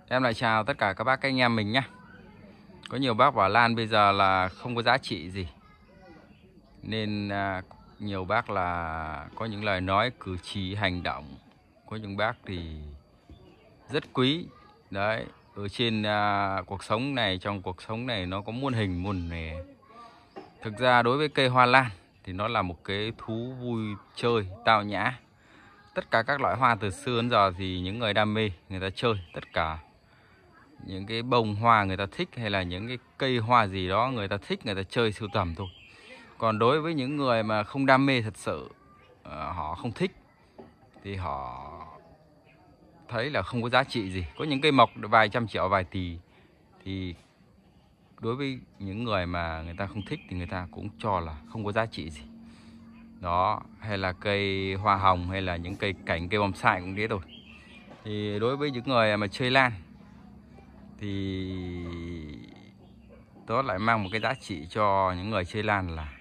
Em lại chào tất cả các bác các anh em mình nhé. Có nhiều bác bảo lan bây giờ là không có giá trị gì, nên nhiều bác là có những lời nói cử chỉ hành động, có những bác thì rất quý. Đấy, ở trên cuộc sống này, trong cuộc sống này nó có muôn hình muôn vẻ. Thực ra đối với cây hoa lan thì nó là một cái thú vui chơi tao nhã. Tất cả các loại hoa từ xưa đến giờ thì những người đam mê người ta chơi tất cả những cái bông hoa người ta thích, hay là những cái cây hoa gì đó người ta thích, người ta chơi sưu tầm thôi. Còn đối với những người mà không đam mê thật sự, họ không thích thì họ thấy là không có giá trị gì. Có những cây mọc vài trăm triệu, vài tỷ, thì đối với những người mà người ta không thích thì người ta cũng cho là không có giá trị gì. Đó, hay là cây hoa hồng, hay là những cây cảnh, cây bonsai cũng thế thôi. Thì đối với những người mà chơi lan thì đó lại mang một cái giá trị cho những người chơi lan là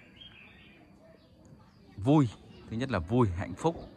vui. Thứ nhất là vui, hạnh phúc,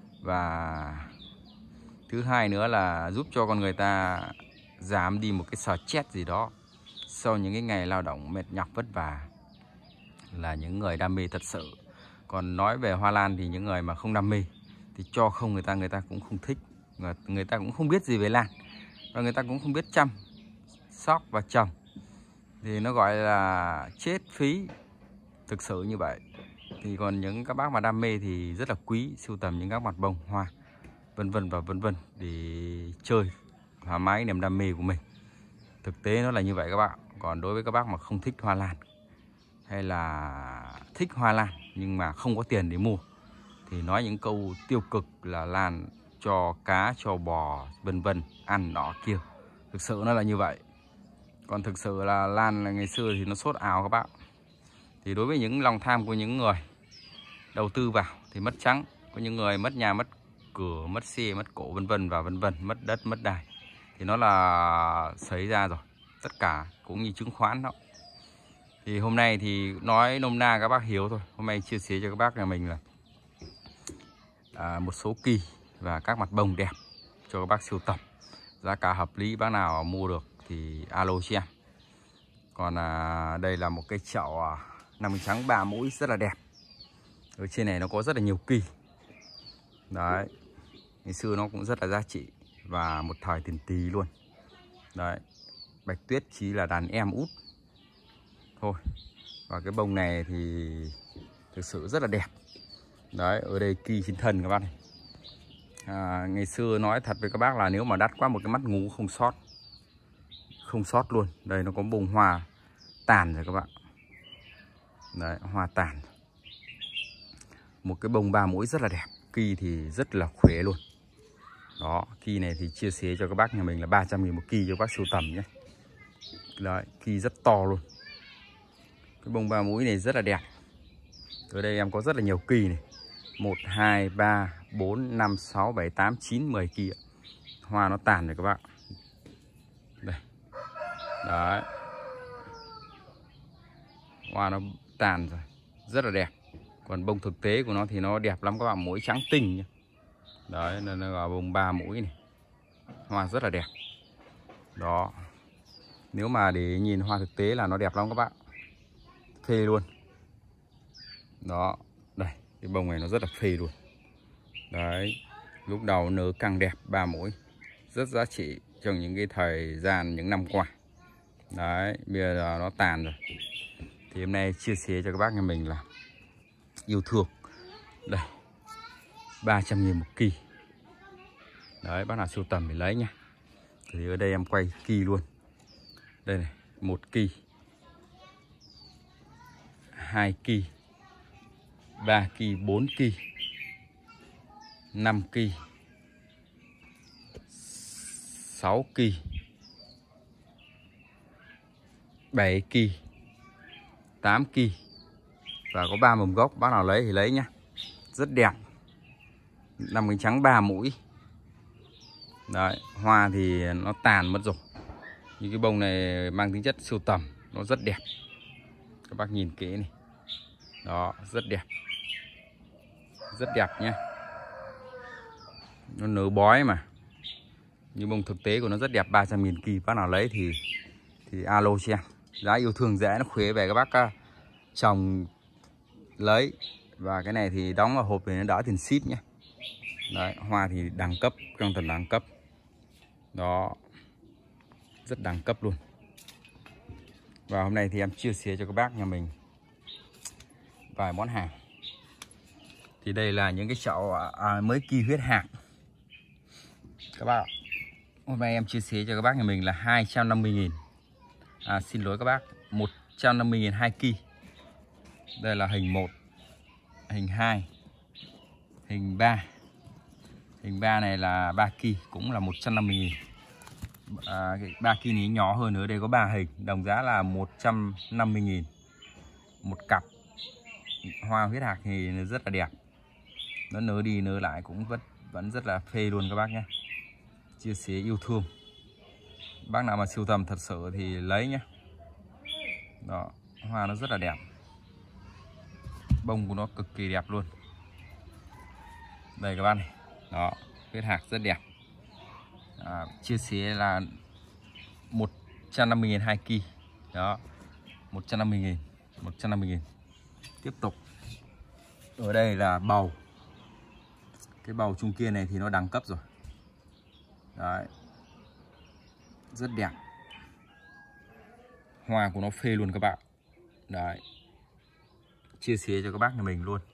và thứ hai nữa là giúp cho con người ta giảm đi một cái stress gì đó sau những cái ngày lao động mệt nhọc vất vả, là những người đam mê thật sự. Còn nói về hoa lan thì những người mà không đam mê thì cho không, người ta cũng không thích, người ta cũng không biết gì về lan, và người ta cũng không biết chăm sóc và trồng, thì nó gọi là chết phí, thực sự như vậy. Thì còn những các bác mà đam mê thì rất là quý, sưu tầm những các mặt bông hoa vân vân và vân vân để chơi thoải mái niềm đam mê của mình. Thực tế nó là như vậy các bạn. Còn đối với các bác mà không thích hoa lan, hay là thích hoa lan nhưng mà không có tiền để mua, thì nói những câu tiêu cực là lan cho cá cho bò vân vân, ăn nọ kia. Thực sự nó là như vậy. Còn thực sự là lan là ngày xưa thì nó sốt ảo các bạn. Thì đối với những lòng tham của những người đầu tư vào thì mất trắng. Có những người mất nhà, mất cửa, mất xe, mất cổ vân vân và vân vân, mất đất, mất đai, thì nó là xảy ra rồi. Tất cả cũng như chứng khoán đó. Thì hôm nay thì nói nôm na các bác hiểu thôi. Hôm nay chia sẻ cho các bác nhà mình là một số kỳ và các mặt bông đẹp cho các bác sưu tập. Giá cả hợp lý, bác nào mua được thì alo cho em. Còn đây là một cái chậu nằm trắng 3 mũi rất là đẹp. Ở trên này nó có rất là nhiều kỳ. Đấy, ngày xưa nó cũng rất là giá trị và một thời tiền tỷ luôn. Đấy, bạch tuyết chỉ là đàn em út thôi. Và cái bông này thì thực sự rất là đẹp. Đấy, ở đây kỳ trên thân các bác này. Ngày xưa nói thật với các bác là nếu mà đắt quá một cái mắt ngủ không sót. Không sót luôn. Đây nó có bông hoa tàn rồi các bạn. Đấy, hoa tàn. Một cái bông 3 mũi rất là đẹp. Kỳ thì rất là khỏe luôn. Đó, kỳ này thì chia sẻ cho các bác nhà mình là 300.000 một kỳ cho các bác sưu tầm nhé. Đấy, kỳ rất to luôn. Cái bông 3 mũi này rất là đẹp. Ở đây em có rất là nhiều kỳ này. 1, 2, 3, 4, 5, 6, 7, 8, 9, 10 kỳ. Hoa nó tàn rồi các bạn. Đây. Đấy. Hoa nó tàn rồi. Rất là đẹp. Còn bông thực tế của nó thì nó đẹp lắm các bạn. Mũi trắng tinh nhá. Đấy, nó là bông 3 mũi này. Hoa rất là đẹp. Đó. Nếu mà để nhìn hoa thực tế là nó đẹp lắm các bạn. Phê luôn. Đó. Đây, cái bông này nó rất là phê luôn. Đấy. Lúc đầu nở càng đẹp, 3 mũi. Rất giá trị trong những cái thời gian những năm qua. Đấy, bây giờ nó tàn rồi. Thì hôm nay chia sẻ cho các bác nhà mình là yêu thương. Đây, 300.000 một kỳ. Đấy, bác nào sưu tầm thì lấy nha. Thì ở đây em quay kỳ luôn. Đây này, 1 kỳ, 2 kỳ, 3 kỳ, 4 kỳ, 5 kỳ, 6 kỳ, 7 kỳ, 8 kỳ. Và có 3 mầm gốc, bác nào lấy thì lấy nhá. Rất đẹp. Nằm cánh trắng 3 mũi. Đấy, hoa thì nó tàn mất rồi. Những cái bông này mang tính chất sưu tầm, nó rất đẹp. Các bác nhìn kỹ này. Đó, rất đẹp. Rất đẹp nhé. Nó nở bói mà. Nhưng bông thực tế của nó rất đẹp, 300.000 kỳ. Bác nào lấy thì alo cho em. Giá yêu thương rẻ nó khuế về các bác trồng lấy. Và cái này thì đóng vào hộp thì nó đỡ tiền ship nhé. Đấy, hoa thì đẳng cấp, trong tầm đẳng cấp. Đó, rất đẳng cấp luôn. Và hôm nay thì em chia sẻ cho các bác nhà mình vài món hàng. Thì đây là những cái chậu mới kỳ huyết hạc các bác. Hôm nay em chia sẻ cho các bác nhà mình là 250.000. Xin lỗi các bác, 150.000 2 kỳ. Đây là hình 1, hình 2, hình 3. Hình 3 này là 3 kỳ, cũng là 150.000. 3 kỳ này nhỏ hơn nữa, đây có 3 hình, đồng giá là 150.000 một cặp. Hoa huyết hạc thì rất là đẹp, nó nở đi nở lại cũng vẫn rất là phê luôn các bác nhé. Chia sẻ yêu thương, bác nào mà sưu tầm thật sự thì lấy nhé. Đó, hoa nó rất là đẹp, bông của nó cực kỳ đẹp luôn. Đây các bác này, đó, huyết hạc rất đẹp. Chia sẻ là 150.000 2 kỳ. Đó, 150.000. Tiếp tục, ở đây là bầu. Cái bầu trung kia này thì nó đẳng cấp rồi. Đấy, rất đẹp, hoa của nó phê luôn các bạn. Đấy, chia sẻ cho các bác nhà mình luôn.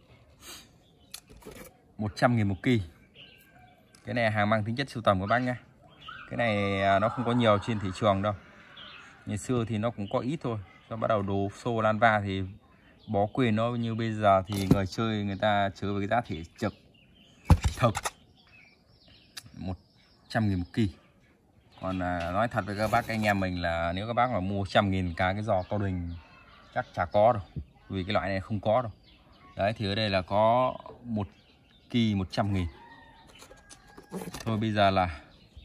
100.000 một kỳ. Cái này hàng mang tính chất sưu tầm các bác nhé. Cái này nó không có nhiều trên thị trường đâu. Ngày xưa thì nó cũng có ít thôi, sau bắt đầu đồ xô lan va thì bỏ quên nó. Như bây giờ thì người chơi người ta chơi với cái giá thể thực 100.000 một kỳ. Còn nói thật với các bác anh em mình là nếu các bác mà mua 100.000 cái giò Cao Đình chắc chả có đâu, vì cái loại này không có đâu. Đấy, thì ở đây là có 1 kỳ 100.000. Thôi bây giờ là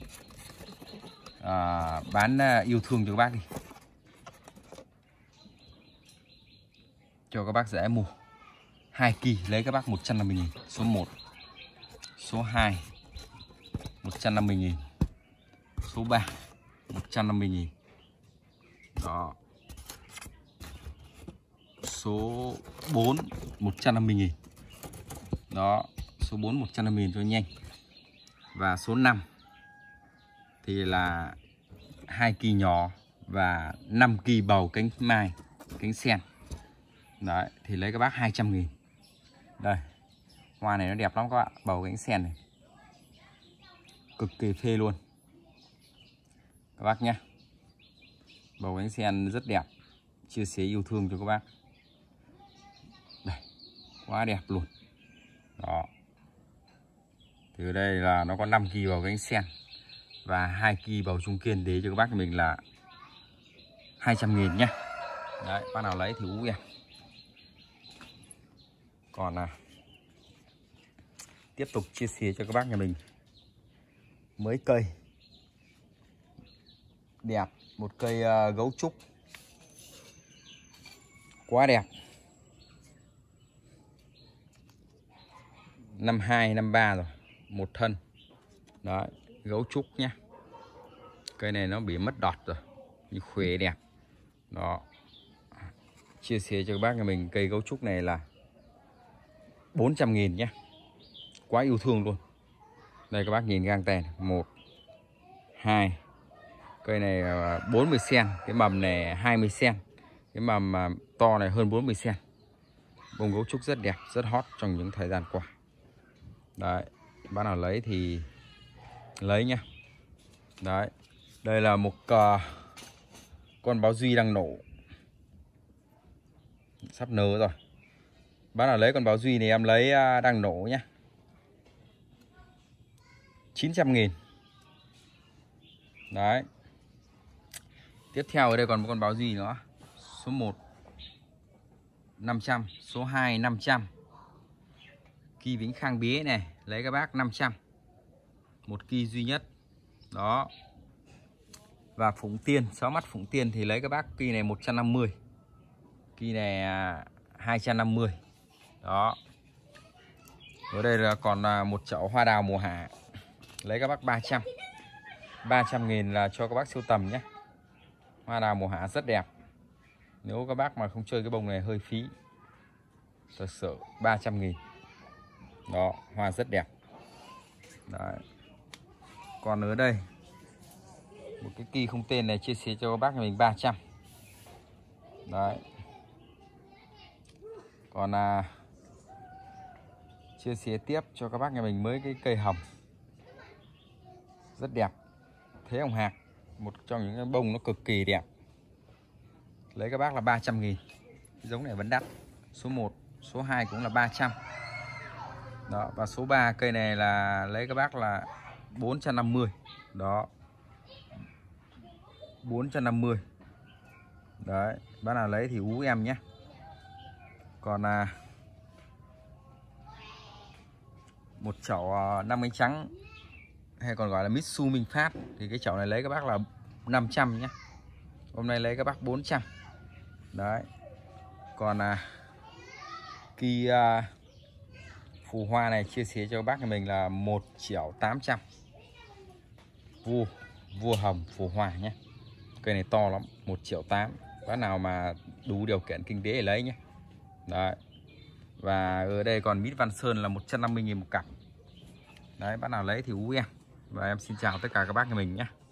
bán yêu thương cho các bác đi, cho các bác dễ mua. 2 kỳ lấy các bác 150.000. Số 1, số 2 150.000, số 3 150.000. Đó, số 4 150.000. Đó, số 4 150.000 cho nhanh. Và số 5 thì là 2 kỳ nhỏ và 5 kỳ bầu cánh mai, cánh sen. Đấy, thì lấy các bác 200.000. Đây, hoa này nó đẹp lắm các bạn, bầu cánh sen này cực kỳ phê luôn các bác nhé. Bầu cánh sen rất đẹp, chia sẻ yêu thương cho các bác. Đây, quá đẹp luôn. Đó, từ đây là nó có 5 kỳ bầu cánh sen và 2 kỳ bầu trung kiên, để cho các bác của mình là 200.000 nhé. Đấy, bác nào lấy thì ú em. Còn tiếp tục chia sẻ cho các bác nhà mình mới cây đẹp, một cây gấu trúc quá đẹp. Năm 2, năm 3 rồi, một thân. Đấy, gấu trúc nhé. Cây này nó bị mất đọt rồi, nhưng khỏe đẹp. Đó, chia sẻ cho các bác nhà mình cây gấu trúc này là 400.000 nhé. Quá yêu thương luôn. Đây các bác nhìn gang tèn, 1, 2. Cây này 40 cm, cái mầm này 20 cm. Cái mầm to này hơn 40 cm. Bông gấu trúc rất đẹp, rất hot trong những thời gian qua. Đấy, bác nào lấy thì lấy nhá. Đấy, đây là một con báo duy đang nổ, sắp nở rồi. Bác nào lấy con báo duy này em lấy đang nổ nhá, 900.000. Đấy, tiếp theo ở đây còn một con báo duy nữa. Số 1 500, số 2 500. Kỳ Vĩnh Khang Bế này, lấy các bác 500. Một kỳ duy nhất. Đó. Và Phụng Tiên, 6 mắt Phụng Tiên thì lấy các bác kỳ này 150. Kỳ này 250. Đó. Ở đây là còn một chậu hoa đào mùa hạ, lấy các bác 300. 300.000 là cho các bác sưu tầm nhé. Hoa đào mùa hạ rất đẹp. Nếu các bác mà không chơi cái bông này hơi phí. Thật sự 300.000. Đó, hoa rất đẹp. Đấy. Còn ở đây một cái kỳ không tên này chia sẻ cho các bác mình 300. Đấy. Còn chia sẻ tiếp cho các bác nhà mình mới cái cây hồng rất đẹp, thế hồng hạc, một trong những cái bông nó cực kỳ đẹp, lấy các bác là 300.000. Giống này vẫn đắt. Số 1, số 2 cũng là 300. Đó, và số 3 cây này là lấy các bác là 450. Đó, 450. Đấy, bác nào lấy thì ú em nhé. Còn một chậu 5 cánh trắng hay còn gọi là Mitsu Minh Phát thì cái chậu này lấy các bác là 500 nhé. Hôm nay lấy các bác 400. Đấy. Còn kỳ phù hoa này chia sẻ cho các bác nhà mình là 1.800.000. Vua hồng phù hoa nhé. Cây này to lắm, 1.800.000. Bác nào mà đủ điều kiện kinh tế để lấy nhé. Đấy. Và ở đây còn mít Văn Sơn là 150.000 một cặp. Đấy, bác nào lấy thì ú em. Và em xin chào tất cả các bác nhà mình nhé.